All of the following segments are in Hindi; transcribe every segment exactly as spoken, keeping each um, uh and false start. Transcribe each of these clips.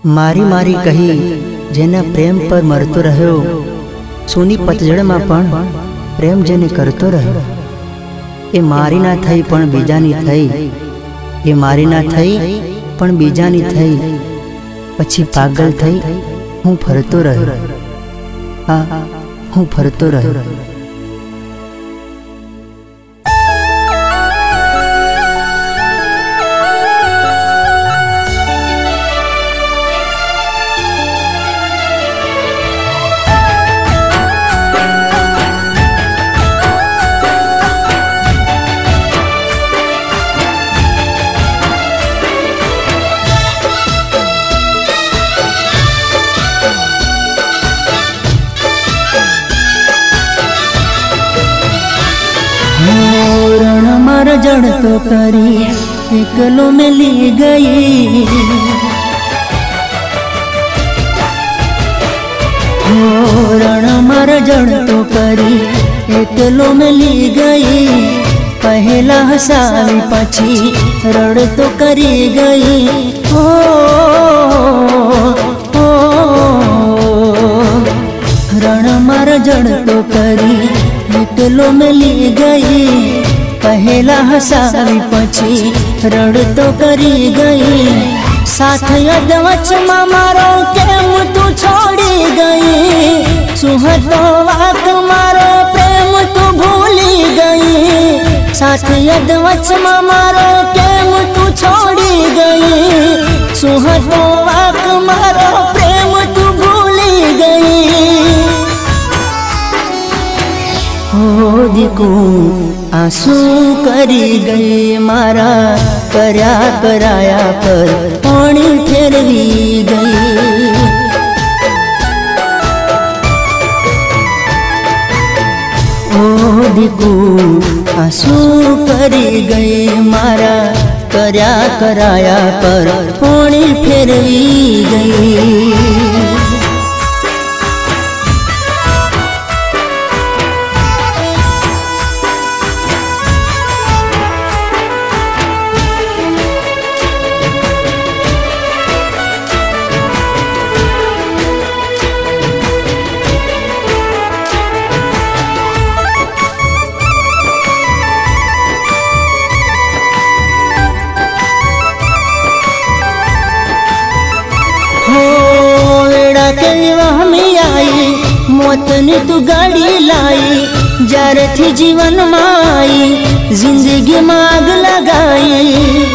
मारी मारी कही जेना प्रेम पर मरतो रह्यो, सोनी पतझड़ में पण प्रेम जेने करतो रह्यो। ए मारी ना थई पण बीजानी थई, ए मारी ना थई पण बीजानी थई, पछी पागल थई हूँ फरतो रह्यो। हाँ हूँ फरतो रह्यो। जड़ तो करी एकलो में ली गई, हो रण मर जड़ तो करी एकलो में ली गई। पहला हसावी पछी रड़ तो करी गई। हो हो रण मर जड़ तो करी एकलो में ली गई। पहला हसावी पछी रड़ तो करी गई। साथ यदवच मारो केम तू छोड़ी गई। सुहतो वाक मारो प्रेम तू भूली गई। साथ यदवच मारो केम तू छोड़ी गई। सुहतो वाक मारो प्रेम तू भूली गई। हो दिकू आंसू करी गई मारा, करया कराया पर पानी फेरवी गई। ओ दिकू आंसू करी गई मारा, करया कराया पर पानी फेरवी गई। मौतनी तू गाड़ी लाई, जार थी जीवन माई, जिंदगी माग लगाई।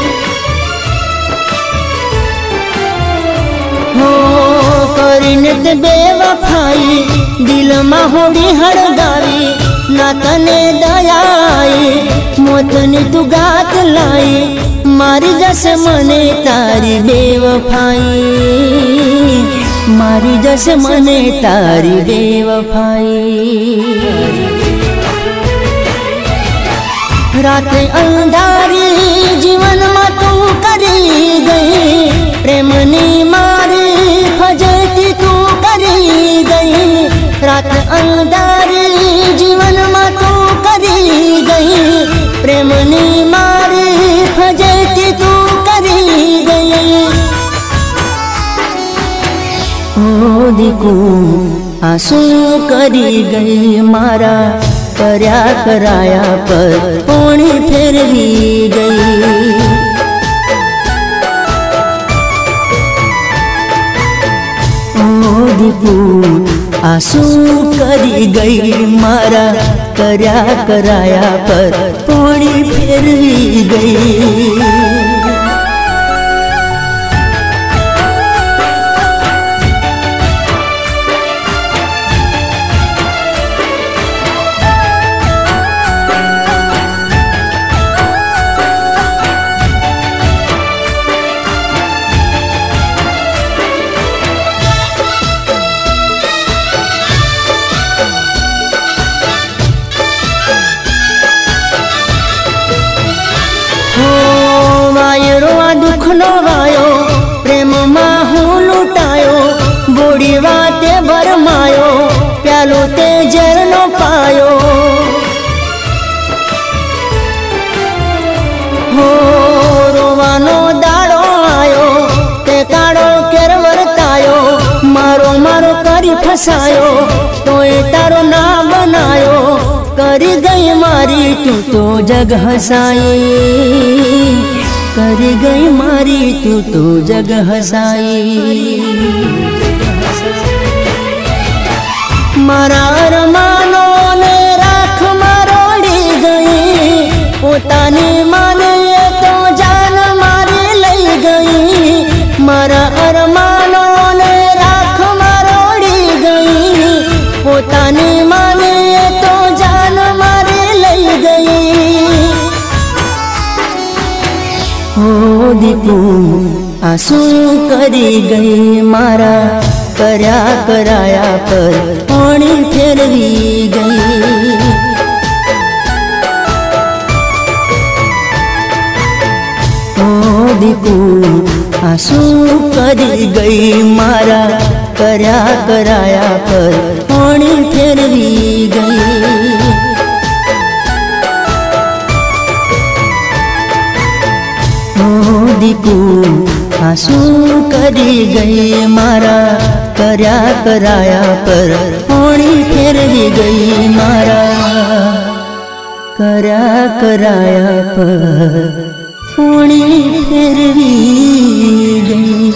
हो करीने ते बेवफाई, दिल में होड़ी हड़गावी, ना तने दयाई। मौतनी तू गात लाई, मारी जस मने तारी बेवफाई। मारी जस मने तारी बेवफाई। रात अंधारी जीवन में तू करी गई। प्रेमनी मारी फजती तू करी गई। रात अंधारी जीवन में तू करी गई। प्रेमनी मारी फजती तू करी गई। ओ दिकू आंसू करी गई मारा, करया कराया पर पानी फेरवी गई। ओ दिकू आंसू करी गई मारा, करया कराया पर पानी फेरवी गई। दुख नो वायो प्रेम में हूँ लुटायो। बोड़ी वाते बरमायो, प्यालो ते जर नो पायो। हो रोवानो दाड़ो आयो, ते काड़ो केरवर मारी फसायो तो ए तारो ना बनायो, कर गई मारी तू तो जग हसाई, कर गई मारी तू तो जग हसाई। मारा अरमानो ने राख मरोड़ी गई, पोतानी माने तो जान मारी लई गई। मारा अरमानो ने राख मरोड़ी गई, पोतानी माने तो जान मारी लई गई। हो दीपू आंसू करी गई मारा, करया कराया पर पानी फेरवी गई। ओ दीपू आंसू करी गई मारा, करया कराया पर पानी फेरवी गई। ओ दीपू आंसू करी गई मारा, करया कराया पर पानी फेरवी गई मारा, करया कराया पर पानी फेरवी गई।